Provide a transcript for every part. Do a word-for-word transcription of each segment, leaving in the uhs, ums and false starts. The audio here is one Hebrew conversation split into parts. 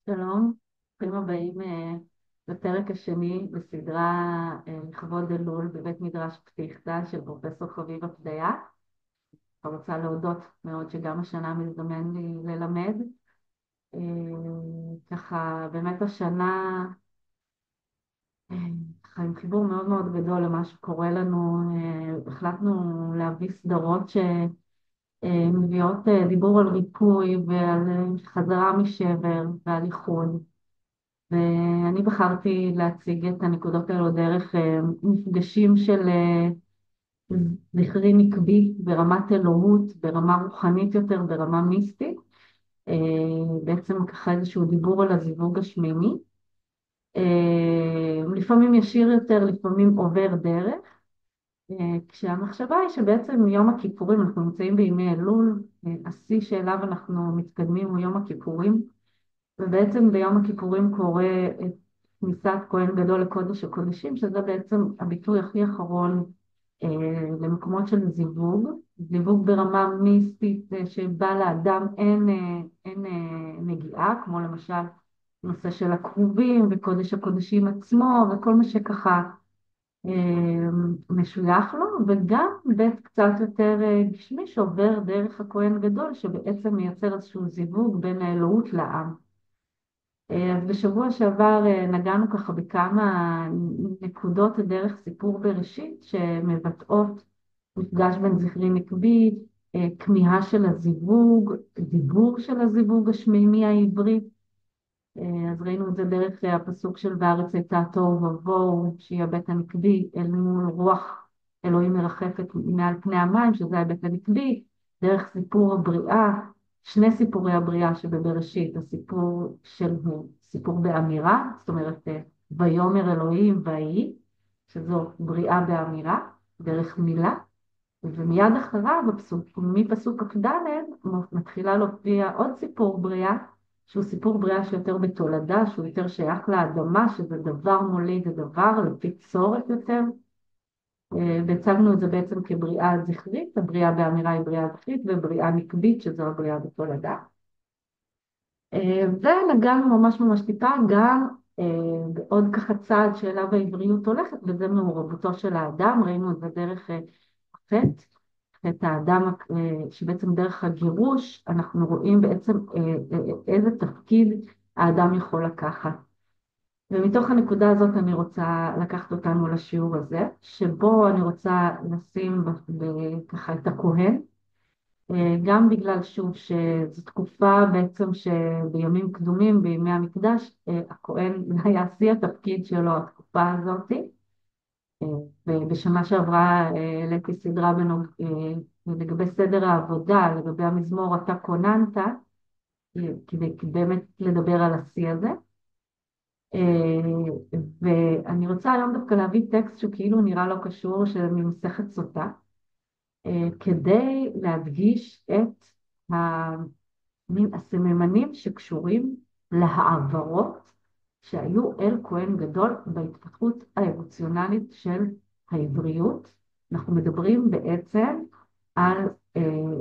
שלום, ברוכים הבאים אה, לפרק השני בסדרה אה, לכבוד אלול בבית מדרש פתיחתא של פרופסור חביבה פדיה. אני רוצה להודות מאוד שגם השנה מזדמן לי ללמד. אה, ככה באמת השנה אה, ככה עם חיבור מאוד מאוד גדול למה שקורה לנו. אה, החלטנו להביא סדרות שמביאות אה, דיבור על ריפוי ועל אה, חזרה משבר ועל איחוד. ואני בחרתי להציג את הנקודות האלו דרך אה, מפגשים של אה, זכרי נקבי ברמת אלוהות, ברמה רוחנית יותר, ברמה מיסטית. אה, בעצם ככה איזשהו דיבור על הזיווג השמימי. אה, לפעמים ישיר יותר, לפעמים עובר דרך. אה, כשהמחשבה היא שבעצם יום הכיפורים, אנחנו נמצאים בימי אלול, אה, השיא שאליו אנחנו מתקדמים הוא יום הכיפורים. ובעצם ביום הכיפורים קורה את כניסת כהן גדול לקודש הקודשים, שזה בעצם הביטוי הכי אחרון אה, למקומות של זיווג, זיווג ברמה מיסטית אה, שבה לאדם אין, אה, אין אה, נגיעה, כמו למשל נושא של הכרובים וקודש הקודשים עצמו וכל מה שככה אה, משוייך לו, וגם בית קצת יותר אה, גשמי שעובר דרך הכהן גדול, שבעצם מייצר איזשהו זיווג בין האלוהות לעם. אז בשבוע שעבר אה, נגענו ככה בכמה נקודות דרך סיפור בראשית שמבטאות מפגש בין זכרי נקבי, אה, כמיהה של הזיווג, דיבור של הזיווג השמימי העברי. אה, אז ראינו את זה דרך אה, הפסוק של "וארץ הייתה תוהו ובוהו", שהיא הבית הנקבי, אל מול רוח אלוהים מרחפת מעל פני המים, שזה הבית הנקבי, דרך סיפור הבריאה, שני סיפורי הבריאה שבבראשית, הסיפור של הוא סיפור באמירה, זאת אומרת אה, ויאמר אלוהים ויהי, שזו בריאה באמירה, דרך מילה, ומיד אחריו, בפסוק, מפסוק כ"ד, מתחילה להופיע עוד סיפור בריאה, שהוא סיפור בריאה שיותר בתולדה, שהוא יותר שייך לאדמה, שזה דבר מוליד, זה דבר לפי צורת יותר. אה, והצגנו את זה בעצם כבריאה זכרית, הבריאה באמירה היא בריאה זכרית, ובריאה נקבית, שזו הבריאה בתולדה. אה, ונגענו ממש ממש טיפה גם אה, בעוד ככה צעד שאליו העבריות הולכת, וזה מעורבותו של האדם, ראינו את זה דרך אה, חטא. את האדם, אה, שבעצם דרך הגירוש אנחנו רואים בעצם אה, אה, איזה תפקיד האדם יכול לקחת. ומתוך הנקודה הזאת אני רוצה לקחת אותנו לשיעור הזה, שבו אני רוצה לשים ב- ב- ככה את הכהן, אה, גם בגלל שוב שזו תקופה בעצם שבימים קדומים, בימי המקדש, אה, הכהן היה שיא התפקיד שלו, התקופה הזאת. ובשנה שעברה אה, העליתי סדרה בנוג... אה, לגבי סדר העבודה, לגבי המזמור "אתה כוננת", אה, כדי באמת לדבר על השיא הזה. אה, ואני רוצה היום דווקא להביא טקסט שהוא כאילו נראה לא קשור, של ממסכת סוטה, אה, כדי להדגיש את ה- מין הסממנים שקשורים להעברות שהיו אל כהן גדול בהתפתחות האבולוציונלית של העבריות. אנחנו מדברים בעצם על אה,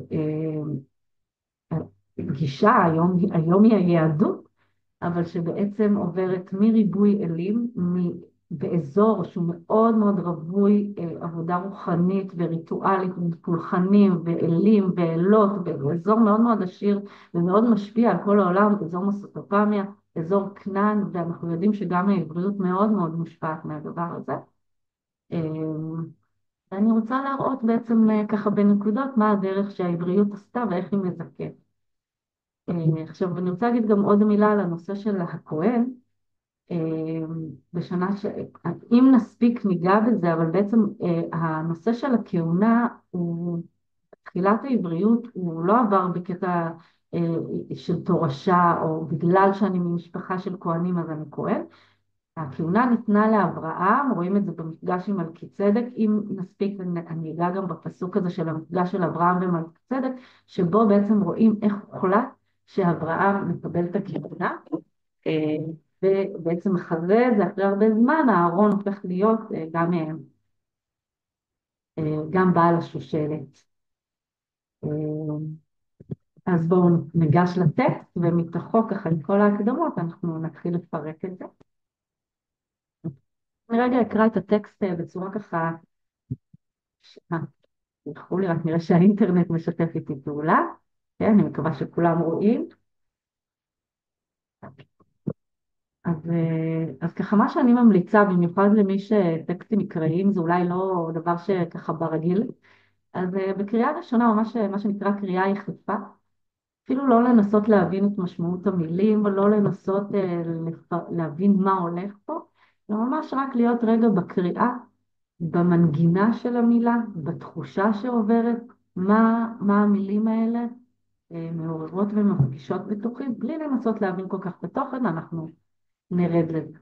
אה, גישה, היום, היום היא היהדות, אבל שבעצם עוברת מריבוי אלים, מ- באזור שהוא מאוד מאוד רווי אה, עבודה רוחנית וריטואלית ופולחנים ואלים ואלות, באזור מאוד מאוד עשיר ומאוד משפיע על כל העולם, אזור מסופוטמיה, אזור כנען, ואנחנו יודעים שגם העבריות מאוד מאוד מושפעת מהדבר הזה. אה, ואני רוצה להראות בעצם אה, ככה בנקודות מה הדרך שהעבריות עשתה ואיך היא מזכית. אה, עכשיו, אני רוצה להגיד גם עוד מילה על הנושא של הכהן. אה, בשנה ש... אם נספיק ניגע בזה, אבל בעצם אה, הנושא של הכהונה הוא, תחילת העבריות הוא לא עבר בקטע אה, של תורשה, או בגלל שאני ממשפחה של כהנים אז אני כהן. הכהונה ניתנה לאברהם, רואים את זה במפגש עם מלכי צדק, אם נספיק אני אגע גם בפסוק הזה של המפגש של אברהם ומלכי צדק, שבו בעצם רואים איך הוחלט שאברהם מקבל את הכהונה. אה, ובעצם אחרי זה, אחרי הרבה זמן, הארון הופך להיות אה, גם, אה, אה, גם בעל השושלת. אה, אז בואו ניגש לטקסט, ומתוכו ככה עם כל ההקדמות אנחנו נתחיל לפרק את זה. אני רגע אקרא את הטקסט אה, בצורה ככה, אה, תלכו לי, רק נראה שהאינטרנט משתף איתי פעולה. כן, אני מקווה שכולם רואים. אז, אה, אז ככה מה שאני ממליצה, במיוחד למי שטקסטים מקראיים, זה אולי לא דבר שככה ברגיל. אז אה, בקריאה ראשונה, ממש מה שנקרא קריאה יחפה, אפילו לא לנסות להבין את משמעות המילים, או לא לנסות אה, לפ- להבין מה הולך פה, אלא ממש רק להיות רגע בקריאה, במנגינה של המילה, בתחושה שעוברת, מה, מה המילים האלה אה, מעוררות ומפגישות בתוכי, בלי לנסות להבין כל כך בתוכן, אנחנו נרד לזה.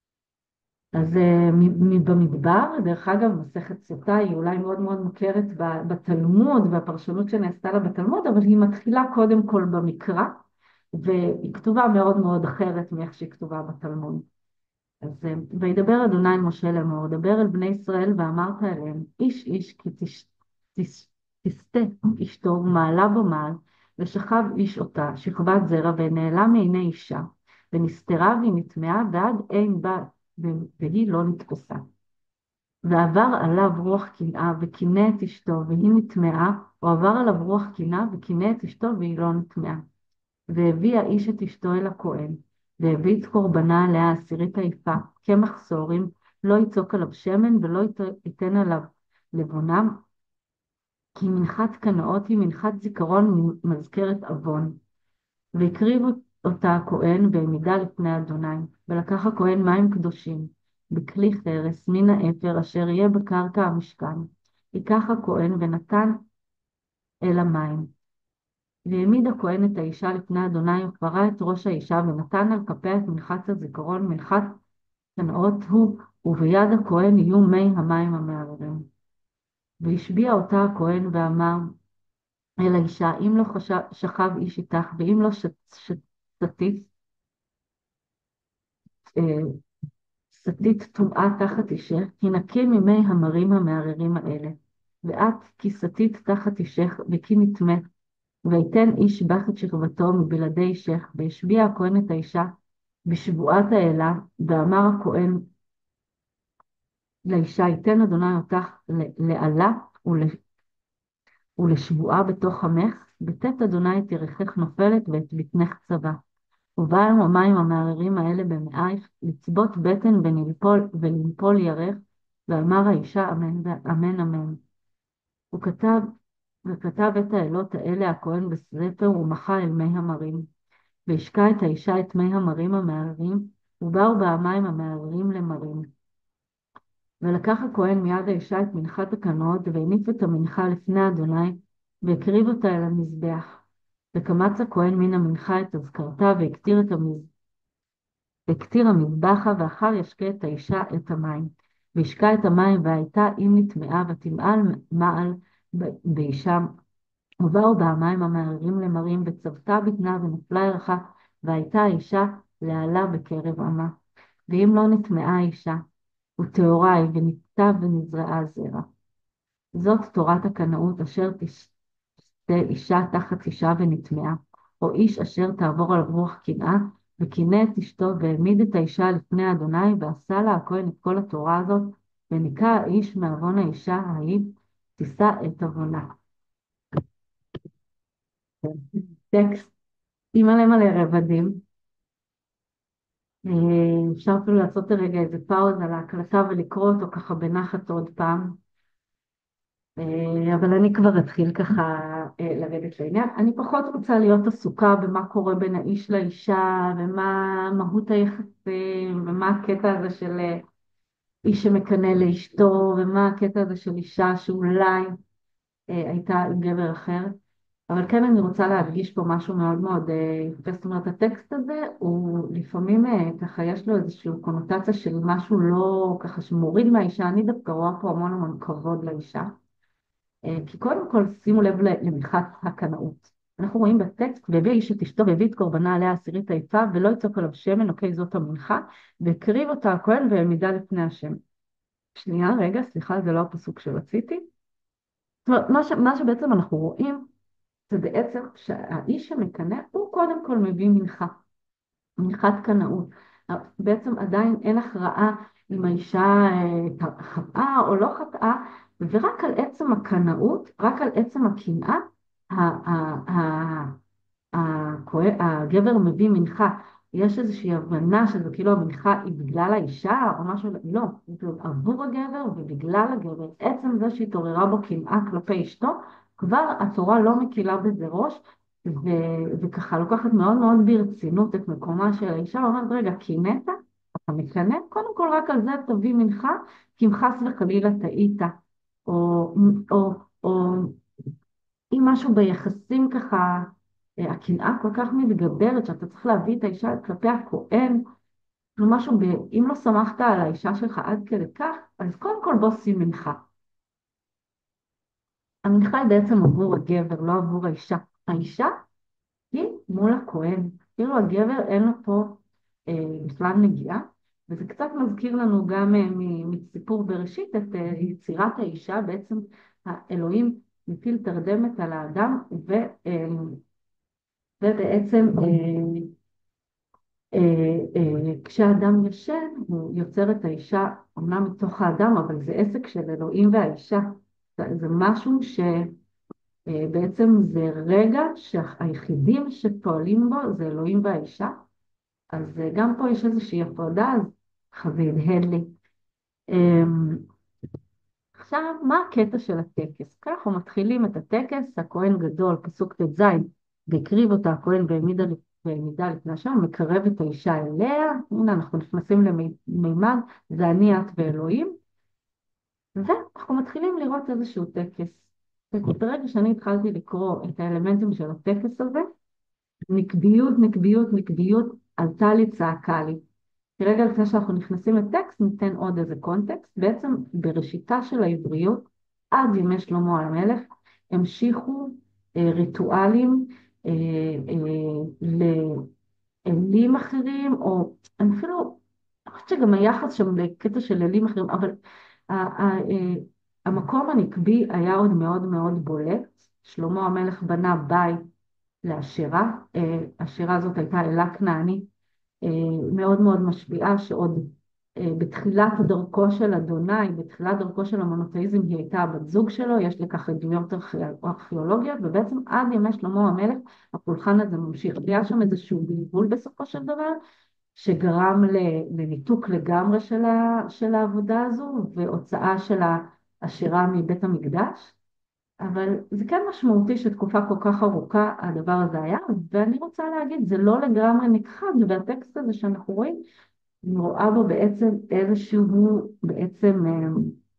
אז אה, מ- מ- במדבר, דרך אגב, מסכת סוטה היא אולי מאוד מאוד מוכרת ב- בתלמוד, והפרשנות שנעשתה לה בתלמוד, אבל היא מתחילה קודם כל במקרא, והיא כתובה מאוד מאוד אחרת מאיך שהיא כתובה בתלמוד. אז אה, וידבר אדוני אל משה לאמור, דבר אל בני ישראל ואמרת אליהם, איש איש כי תש, תש, תסטה אשתו ומעלה במעל, ושכב איש אותה, שכבת זרע, ונעלם מעיני אישה, ונסתרה והיא נטמעה, ועד אין בה, והיא לא נתפסה. ועבר עליו רוח קנאה, וקינא את אשתו, והיא נטמעה, או עבר עליו רוח קנאה, וקינא את אשתו, והיא לא נטמעה. והביא האיש את אשתו אל הכהן, והביא את קורבנה עליה עשירית היפה, כמחסורים, לא יצוק עליו שמן, ולא ייתן עליו לבונם, כי מנחת קנאות היא מנחת זיכרון מזכרת עוון. והקריב אותה הכהן והעמידה לפני אדוני, ולקח הכהן מים קדושים, בכלי חרס מן האפר אשר יהיה בקרקע המשכן. ייקח הכהן ונתן אל המים. והעמיד הכהן את האישה לפני אדוני, ופרע את ראש האישה, ונתן על כפיה את מנחת הזיכרון, מנחת קנאות הוא, וביד הכהן יהיו מי המים המערערים. והשביע אותה הכהן ואמר אל האישה, אם לא חשב, שכב איש איתך, ואם לא שתית, שתית טומאה תחת אישך, הנקי ממי המרים המערערים האלה. ואת כי שתית תחת אישך, וכי נטמאת, ויתן איש בך את שכבתו מבלעדי אישך, והשביע הכהן את האישה בשבועת האלה, ואמר הכהן לאישה, ייתן אדוני אותך לעלה ולשבועה בתוך עמך, בתת אדוני את ירכך נופלת ואת בטנך צבא. ובאו המים המערערים האלה במאייך, לצבות בטן ונלפול, ולנפול ירך, ואמר האישה אמן אמן אמן. הוא כתב, וכתב את האלות האלה הכהן בספר, ומחה אל מי המרים. והשקע את האישה את מי המרים המערערים, ובאו בה המים המערערים למרים. ולקח הכהן מיד האישה את מנחת הקנות, והניף את המנחה לפני אדוני, והקריב אותה אל המזבח. וקמץ הכהן מן המנחה את אזכרתה, והקטיר את המז... והקטיר המזבחה, ואחר ישקה את האישה את המים. והשקע את המים, והייתה אם נטמעה, ותמעל מעל באישה. ובאו בה המים המערערים למרים, וצבתה בטנה ונפלה ירחה, והייתה האישה להעלה בקרב עמה. ואם לא נטמעה האישה, וטהורה היא, וניטתה ונזרעה זרע. זאת תורת הקנאות אשר תשתה אישה תחת אישה ונטמעה, או איש אשר תעבור על רוח קנאה, וקינא את אשתו, והעמיד את האישה לפני אדוני, ועשה לה הכהן את כל התורה הזאת, וניקה האיש מעוון האישה ההיא, תישא את עוונה. טקסט עם מלא מלא רבדים. אה, אפשר אפילו לעשות רגע איזה פאוז על ההקלטה ולקרוא אותו ככה בנחת עוד פעם. אה, אבל אני כבר אתחיל ככה אה, לרדת לעניין. אני פחות רוצה להיות עסוקה במה קורה בין האיש לאישה, ומה מהות היחסים, ומה הקטע הזה של אה, איש שמקנא לאשתו, ומה הקטע הזה של אישה שאולי אה, הייתה עם גבר אחר. אבל כן אני רוצה להדגיש פה משהו מאוד מאוד אה, יפה. זאת אומרת, הטקסט הזה הוא לפעמים אה, ככה יש לו איזושהי קונוטציה של משהו לא ככה שמוריד מהאישה. אני דווקא רואה פה המון המון כבוד לאישה. אה, כי קודם כל שימו לב למנחת הקנאות. אנחנו רואים בטקסט, והביא האיש את אשתו והביא את קורבנה עליה עשירית היפה, ולא יצוק עליו שמן, אוקיי, זאת המנחה, והקריב אותה הכהן והעמידה לפני השם. שנייה, רגע, סליחה, זה לא הפסוק שרציתי. זאת אומרת, מה, ש, מה שבעצם אנחנו רואים, זה בעצם שהאיש שמקנא הוא קודם כל מביא מנחה, מנחת קנאות. בעצם עדיין אין הכרעה אם האישה אה, חטאה או לא חטאה, ורק על עצם הקנאות, רק על עצם הקנאה, ה- ה- ה- הכהן- הגבר מביא מנחה. יש איזושהי הבנה שזה כאילו המנחה היא בגלל האישה או משהו, לא, זה עבור הגבר ובגלל הגבר. עצם זה שהתעוררה בו קנאה כלפי אשתו, כבר התורה לא מקילה בזה ראש, ו, וככה לוקחת מאוד מאוד ברצינות את מקומה של האישה, ואומרת, רגע, קינאת? אתה מקנא? קודם כל רק על זה תביא מנחה, כי אם חס וחלילה טעית, או, או, או אם משהו ביחסים ככה, אה, הקנאה כל כך מתגברת, שאתה צריך להביא את האישה כלפי הכהן, או משהו, ב, אם לא סמכת על האישה שלך עד כדי כך, אז קודם כל בוא שים מנחה. המנחה היא בעצם עבור הגבר, לא עבור האישה. האישה היא מול הכהן. כאילו הגבר אין לו פה אה, בכלל נגיעה, וזה קצת מזכיר לנו גם אה, מ- מסיפור בראשית את אה, יצירת האישה. בעצם האלוהים מטיל תרדמת על האדם, ו, אה, ובעצם אה, אה, אה, כשהאדם ישן הוא יוצר את האישה אומנם מתוך האדם, אבל זה עסק של אלוהים והאישה. זה, זה משהו ש... אה, בעצם זה רגע שהיחידים שפועלים בו זה אלוהים והאישה, אז אה, גם פה יש איזושהי הפרדה, אז ככה זה הדהד לי. אמ, עכשיו, מה הקטע של הטקס? ככה מתחילים את הטקס, הכהן גדול, פסוק ט"ז, והקריב אותה הכהן והעמידה והעמידה לפני השם, מקרב את האישה אליה, הנה אנחנו נכנסים למימד, זה אני, את ואלוהים, ואנחנו מתחילים לראות איזשהו טקס. ברגע שאני התחלתי לקרוא את האלמנטים של הטקס הזה, נקביות, נקביות, נקביות, עלתה לי, צעקה לי. כרגע לפני שאנחנו נכנסים לטקסט, ניתן עוד איזה קונטקסט. בעצם בראשיתה של העבריות, עד ימי שלמה המלך, המשיכו אה, ריטואלים אה, אה, לאלים אחרים, או אני אפילו, אני חושבת שגם היחס שם לקטע של אלים אחרים, אבל ה- ה- אה, המקום הנקבי היה עוד מאוד מאוד בולט. שלמה המלך בנה בית לאשרה, אה, השירה הזאת הייתה אלה כנענית אה, מאוד מאוד משפיעה, שעוד אה, בתחילת דרכו של אדוני, בתחילת דרכו של המונותאיזם, היא הייתה הבת זוג שלו, יש לכך עדויות ארכיאולוגיות, ובעצם עד ימי שלמה המלך הפולחן הזה ממשיך. היה שם איזשהו בלבול בסופו של דבר, שגרם לניתוק לגמרי של, ה, של העבודה הזו, והוצאה של השירה מבית המקדש. אבל זה כן משמעותי שתקופה כל כך ארוכה הדבר הזה היה, ואני רוצה להגיד, זה לא לגמרי נכחד, והטקסט הזה שאנחנו רואים, אני רואה בו בעצם איזשהו בעצם אה,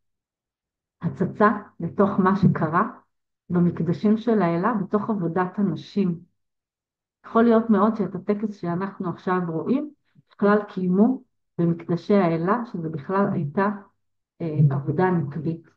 הצצה לתוך מה שקרה במקדשים של האלה, בתוך עבודת הנשים. יכול להיות מאוד שאת הטקס שאנחנו עכשיו רואים, בכלל קיימו במקדשי האלה, שזה בכלל הייתה אה, עבודה נקבית.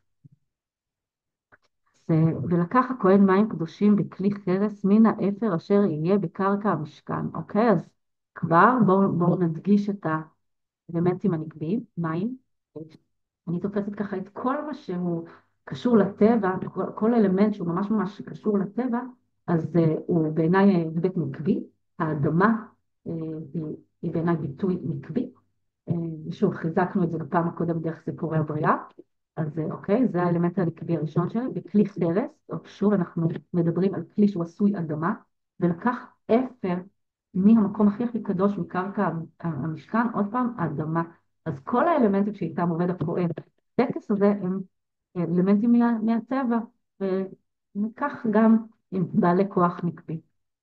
ולקח הכהן מים קדושים בכלי חרס מן האפר אשר יהיה בקרקע המשכן. אוקיי, אז כבר בואו בוא נדגיש את האלמנטים הנקביים, מים. אני תופסת ככה את כל מה שהוא קשור לטבע, כל, כל אלמנט שהוא ממש ממש קשור לטבע, אז uh, הוא בעיניי היבט נקבי. האדמה uh, היא, היא בעיניי ביטוי נקבי. Uh, שוב, חיזקנו את זה בפעם הקודם דרך סיפורי הבריאה. אז אוקיי, זה האלמנט הנקבי הראשון שלי. בכלי חרס, שוב אנחנו מדברים על כלי שהוא עשוי אדמה, ולקח אפר מהמקום הכי הכי קדוש מקרקע המשכן, עוד פעם, אדמה. אז כל האלמנטים שאיתם עובד הכהן, הטקס הזה הם אלמנטים מה, מהטבע, וכך גם עם בעלי כוח נקבי.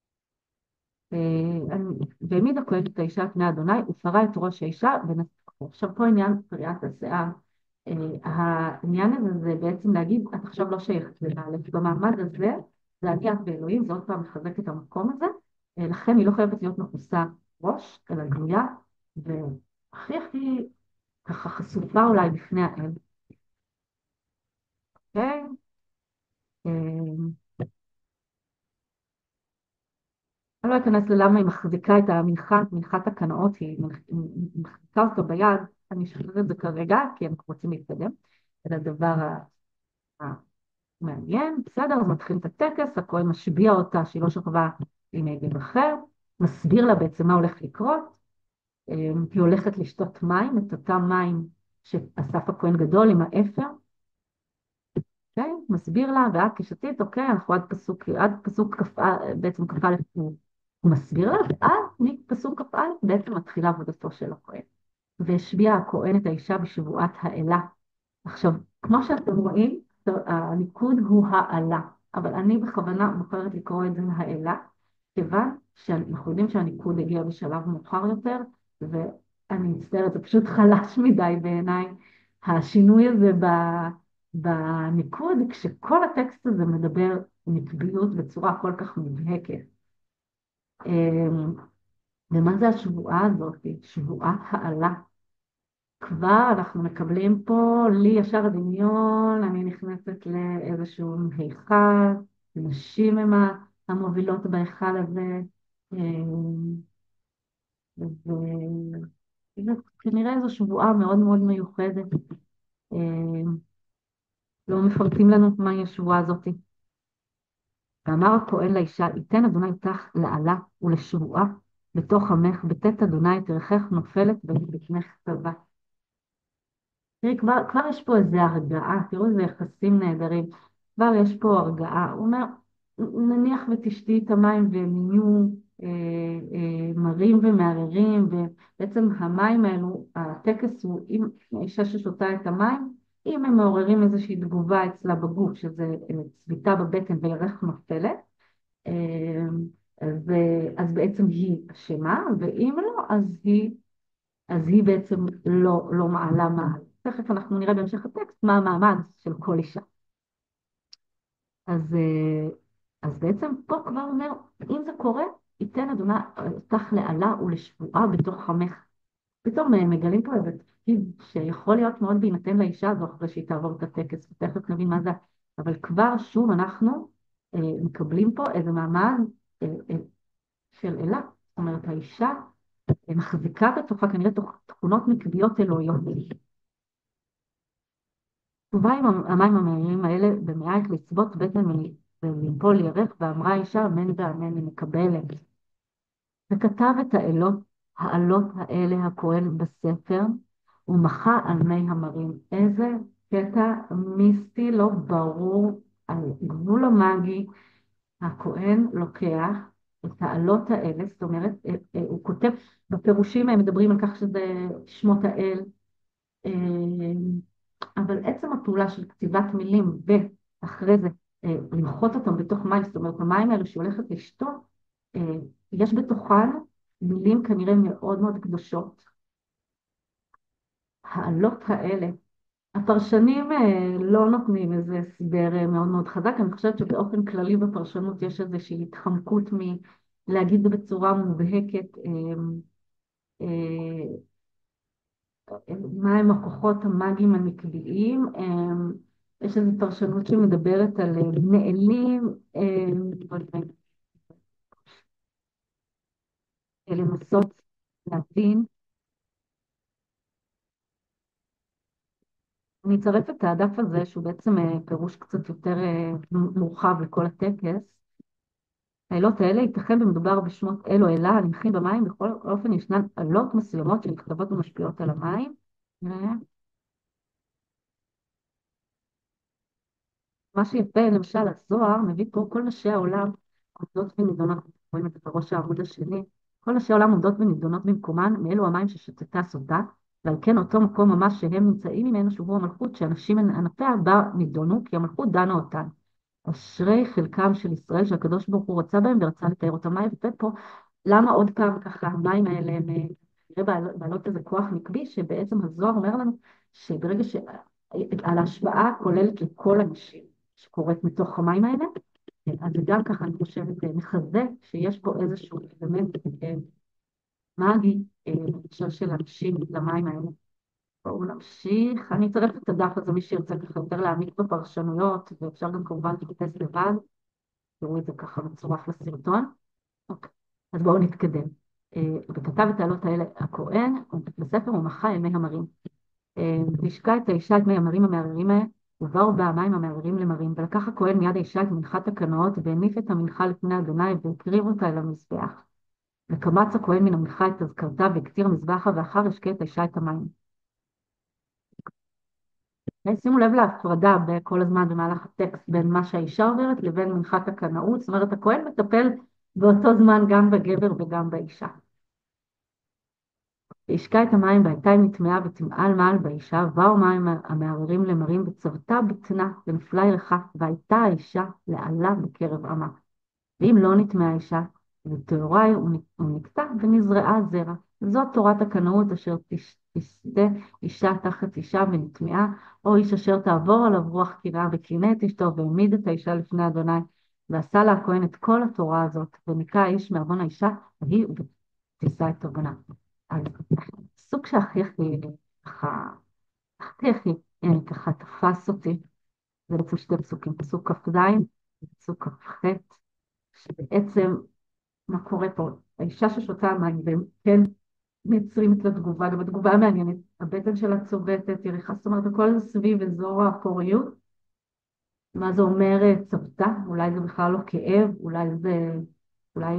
והעמיד הכהן את האישה על פני אדוני, ופרע את ראש האישה ונשאה. עכשיו פה עניין פריעת השיער. אה, העניין הזה זה בעצם להגיד, את עכשיו לא שייכת לבעלך. במעמד הזה, זה אני את ואלוהים, זה עוד פעם מחזק את המקום הזה, אה, לכן היא לא חייבת להיות מכוסה ראש, אלא גלויה, והכי הכי ככה חשופה אולי בפני האל. אוקיי? אה, אני לא אכנס ללמה היא מחזיקה את המנחת, מנחת הקנאות, היא מחזיקה אותו ביד, אני אשחרר את זה כרגע, כי אנחנו רוצים להתקדם. זה הדבר ה... מעניין, בסדר, אז מתחיל את הטקס, הכהן משביע אותה שהיא לא שכבה עם עגל אחר, מסביר לה בעצם מה הולך לקרות, אה, היא הולכת לשתות מים, את אותם מים שאסף הכהן גדול עם האפר, אוקיי? מסביר לה, ואת כשתית, אוקיי, אנחנו עד פסוק, עד פסוק כ"א, בעצם כ"א הוא הוא מסביר לה, ואז מפסוק כ"א בעצם מתחילה עבודתו של הכהן. והשביע הכהן את האישה בשבועת האלה. עכשיו, כמו שאתם רואים, הניקוד הוא האלה, אבל אני בכוונה בוחרת לקרוא את זה האלה, כיוון שאנחנו יודעים שהניקוד הגיע בשלב מאוחר יותר, ואני מצטערת, זה פשוט חלש מדי בעיניי, השינוי הזה ב, בניקוד, כשכל הטקסט הזה מדבר נקביות בצורה כל כך מובהקת. אמ, ומה זה השבועה הזאת? שבועת האלה. כבר אנחנו מקבלים פה, לי ישר הדמיון, אני נכנסת לאיזשהו היכל, נשים הם המובילות בהיכל הזה, וזה כנראה איזו שבועה מאוד מאוד מיוחדת. לא מפרטים לנו מהי השבועה הזאת. ואמר הכהן לאישה, ייתן אדוני אותך לעלה ולשבועה בתוך עמך, בתת אדוני את ירכך נופלת ובטנך צבא. תראי, כבר, כבר יש פה איזו הרגעה, תראו איזה יחסים נהדרים. כבר יש פה הרגעה. הוא אומר, נניח ותשתי את המים והם יהיו אה, אה, מרים ומערערים, ובעצם המים האלו, הטקס הוא, אם האישה ששותה את המים, אם הם מעוררים איזושהי תגובה אצלה בגוף, שזה אה, צביטה בבטן וירך נופלת, אה, אז, אז בעצם היא אשמה, ואם לא, אז היא אז היא בעצם לא, לא מעלה מעל. תכף אנחנו נראה בהמשך הטקסט מה המעמד של כל אישה. אז, אה, אז בעצם פה כבר אומר, אם זה קורה, ייתן אדוני אותך לעלה ולשבועה בתוך עמך. פתאום אה, מגלים פה איזה תפקיד שיכול להיות מאוד בהינתן לאישה הזו אחרי שהיא תעבור את הטקס, ותכף נבין מה זה. אבל כבר שוב אנחנו אה, מקבלים פה איזה מעמד אה, אה, של אלה. זאת אומרת, האישה מחזיקה בתוכה כנראה תכונות נקביות אלוהיות. תשובה עם המים המהירים האלה במעייך לצבות בטן ולנפול ירך, ואמרה האישה אמן ואמן, היא מקבלת. וכתב את האלות, האלות האלה הכהן בספר, ומחה על מי המרים. איזה קטע מיסטי לא ברור על גבול המאגי, הכהן לוקח את האלות האלה, זאת אומרת, הוא כותב, בפירושים הם מדברים על כך שזה שמות האל, אבל עצם הפעולה של כתיבת מילים ואחרי זה אה, למחות אותם בתוך מים, זאת אומרת, המים האלו שהיא הולכת לשתות, אה, יש בתוכן מילים כנראה מאוד מאוד קדושות. העלות האלה, הפרשנים אה, לא נותנים איזה הסבר אה, מאוד מאוד חזק, אני חושבת שבאופן כללי בפרשנות יש איזושהי התחמקות מלהגיד בצורה מובהקת אה, אה, מהם הכוחות המאגיים הנקביים. יש איזו פרשנות שמדברת על בני אלים, לנסות להבין. אני אצרף את הדף הזה, שהוא בעצם פירוש קצת יותר מורחב לכל הטקס. האלות האלה ייתכן ומדובר בשמות אל או אלה הנמחים במים, בכל אופן ישנן אלות מסוימות שנכתבות ומשפיעות על המים. נראה. מה שיפה, למשל, הזוהר מביא פה כל נשי העולם עומדות ונידונות, רואים את זה בראש העמוד השני, כל נשי העולם עומדות ונידונות במקומן מאלו המים ששתתה סודה, ועל כן אותו מקום ממש שהם נמצאים ממנו, שהוא המלכות, שאנשים ענפיה בה נידונו, כי המלכות דנה אותן. אשרי חלקם של ישראל, שהקדוש ברוך הוא רצה בהם ורצה לתאר אותם. מה יפה פה? למה עוד פעם ככה המים האלה הם נראה בעלות איזה כוח נקבי, שבעצם הזוהר אומר לנו שברגע ש... על ההשפעה הכוללת לכל הנשים שקורית מתוך המים האלה, אז זה גם ככה, אני חושבת, מחזק שיש פה איזשהו אלמנט מאגי בהקשר של הנשים למים האלה. בואו נמשיך. אני אצרף את הדף הזה, מי שירצה ככה יותר להעמיק בפרשנויות, ואפשר גם כמובן להתייחס לבד, תראו את זה ככה מצורף לסרטון. אוקיי, אז בואו נתקדם. וכתב את העלות האלה הכהן, בספר הוא מחה ימי המרים. והשקע את האישה את מי המרים המערערים ובאו בה המים המערערים למרים, ולקח הכהן מיד האישה את מנחת הקנאות, והניף את המנחה לפני אדוני, והקריב אותה אל המזבח. וקמץ הכהן מן המנחה את תזכרתה, והקטיר מזבחה, ואחר השקה את האישה את המים. שימו לב להפרדה בכל הזמן במהלך הטקסט בין מה שהאישה עוברת לבין מנחת הקנאות, זאת אומרת, הכהן מטפל באותו זמן גם בגבר וגם באישה. והשקה את המים, והייתה היא נטמעה ותמעל מעל באישה, באו מים המערערים למרים, וצבתה בטנה ונפלה ירחה, והייתה האישה לעלה בקרב עמה. ואם לא נטמעה האישה, וטהורה היא ונקטע ונזרעה זרע. זאת תורת הקנאות אשר תסטה אישה תחת אישה ונטמעה, או איש אשר תעבור עליו רוח קנאה וקינא את אשתו, והעמיד את האישה לפני אדוני, ועשה לה הכהן את כל התורה הזאת, וניקה האיש מעוון האישה, והיא תישא את עוונה. אז הסוג שהכי הכי ככה, הכי הכי ככה תפס אותי, זה בעצם שתי פסוקים, פסוק כ"ז ופסוק כ"ח, שבעצם מה קורה פה? האישה ששותה מים, והם כן מייצרים את התגובה, גם התגובה המעניינת, הבטן שלה צובטת, יריחה, זאת אומרת, הכל זה סביב אזור הפוריות. מה זה אומר צבתה? אולי זה בכלל לא כאב, אולי זה, אולי...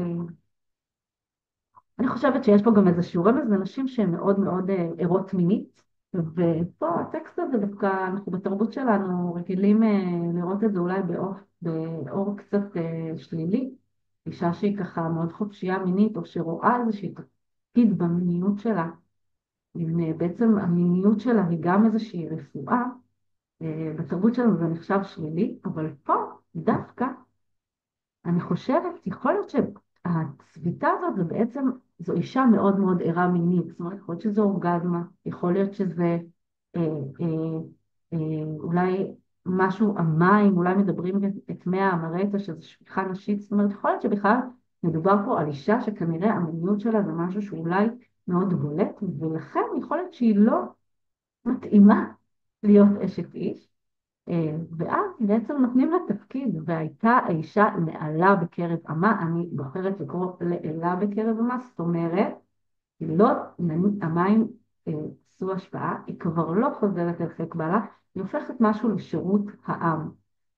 אני חושבת שיש פה גם איזשהו רמז לנשים שהן מאוד מאוד אה, ערות מינית, ופה הטקסט הזה דווקא, אנחנו בתרבות שלנו רגילים אה, לראות את זה אולי באור, באור קצת אה, שלילי, אישה שהיא ככה מאוד חופשייה מינית, או שרואה איזושהי תפקיד במיניות שלה. אם אה, בעצם המיניות שלה היא גם איזושהי רפואה, אה, בתרבות שלנו זה נחשב שלילי, אבל פה דווקא אני חושבת, יכול להיות שהצביטה הזאת זה בעצם, זו אישה מאוד מאוד ערה מינית, זאת אומרת, יכול להיות שזה אורגזמה, יכול להיות שזה אה, אה, אה, אולי משהו, המים, אולי מדברים את, את מי האמרטה, שזה שפיכה נשית, זאת אומרת, יכול להיות שבכלל מדובר פה על אישה שכנראה המיניות שלה זה משהו שאולי מאוד בולט, ולכן יכול להיות שהיא לא מתאימה להיות אשת איש, ואז בעצם נותנים לה תפקיד, והייתה האישה נעלה בקרב עמה, אני בוחרת לקרוא לעלה בקרב עמה, זאת אומרת, לא, המים עשו השפעה, היא כבר לא חוזרת אל חיק בעלה, היא הופכת משהו לשירות העם,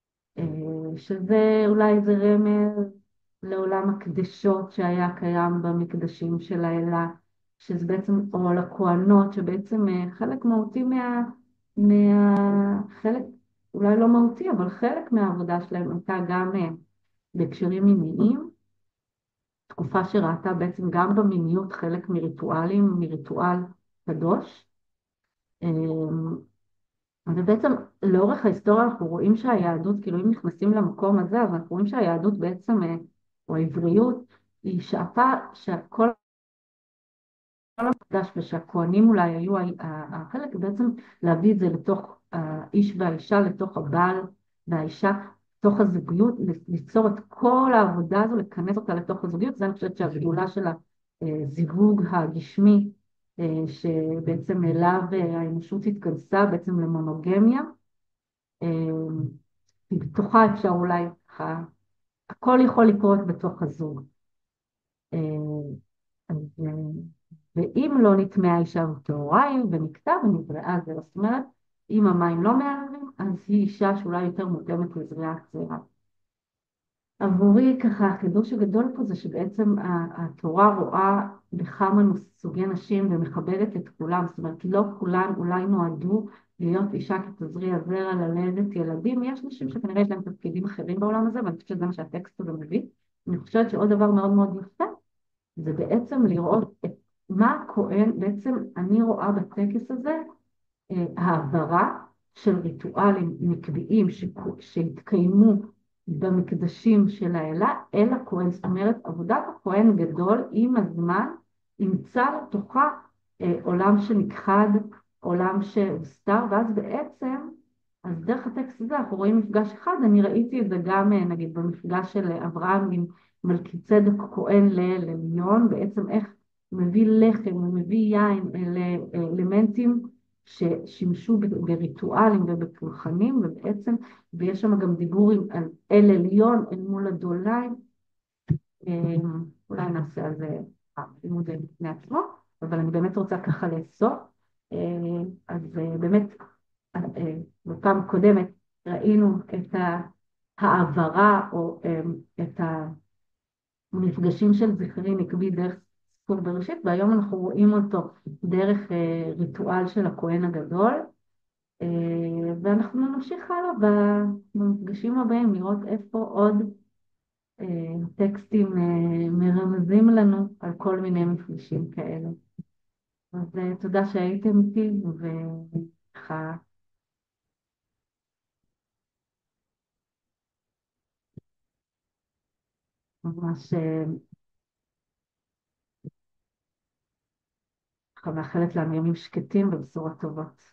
שזה אולי איזה רמז לעולם הקדשות שהיה קיים במקדשים של האלה, שזה בעצם, או לכהנות, שבעצם חלק מהותי מה... מה... חלק, אולי לא מהותי, אבל חלק מהעבודה שלהם הייתה גם בהקשרים מיניים, תקופה שראתה בעצם גם במיניות חלק מריטואלים, מריטואל קדוש. ובעצם לאורך ההיסטוריה אנחנו רואים שהיהדות, כאילו אם נכנסים למקום הזה, אז אנחנו רואים שהיהדות בעצם, או העבריות, היא שאפה שכל המקדש ושהכהנים אולי היו החלק בעצם להביא את זה לתוך האיש והאישה, לתוך הבעל והאישה, לתוך הזוגיות, ליצור את כל העבודה הזו, לכנס אותה לתוך הזוגיות. זה אני חושבת שהגדולה של הזיווג הגשמי, שבעצם אליו האנושות התכנסה בעצם למונוגמיה, בתוכה אפשר אולי, הכל יכול לקרות בתוך הזוג. אז, ואם לא נטמעה האישה וטהורה היא ונקטע ונזרעה זרע, זאת אומרת, אם המים לא מערערים, אז היא אישה שאולי יותר מותאמת לזריעת זרע. עבורי ככה, החידוש הגדול פה זה שבעצם התורה רואה בכמה סוגי נשים ומכבדת את כולם, זאת אומרת, לא כולן אולי נועדו להיות אישה כתזריע זרע, ללדת ילדים, יש נשים שכנראה יש להם תפקידים אחרים בעולם הזה, ואני חושבת שזה מה שהטקסט הזה מביא. אני חושבת שעוד דבר מאוד מאוד יפה, זה בעצם לראות את מה הכהן, בעצם אני רואה בטקס הזה, העברה של ריטואלים נקביים שהתקיימו במקדשים של האלה אל הכהן, זאת אומרת, עבודת הכהן גדול עם הזמן ימצא לתוכה עולם שנכחד, עולם שהוסתר, ואז בעצם, אז דרך הטקסט הזה אנחנו רואים מפגש אחד, אני ראיתי את זה גם נגיד במפגש של אברהם עם מלכי צדק כהן לאל עליון, בעצם איך מביא לחם ומביא יין אלה אלמנטים ששימשו בריטואלים ובפולחנים, ובעצם, ויש שם גם דיבורים על אל עליון אל מול אדוני, אולי נעשה על זה לימוד בפני עצמו, אבל אני באמת רוצה ככה לאסוף, אז באמת אה, בפעם הקודמת ראינו את העברה או אה, את המפגשים של זכרי נקבי דרך סיפור בראשית, והיום אנחנו רואים אותו דרך אה, ריטואל של הכהן הגדול, אה, ואנחנו נמשיך הלאה במפגשים הבאים לראות איפה עוד אה, טקסטים אה, מרמזים לנו על כל מיני מפגשים כאלה. אז אה, תודה שהייתם איתי, וככה ממש אה, ככה מאחלת לנו ימים שקטים ובשורות טובות.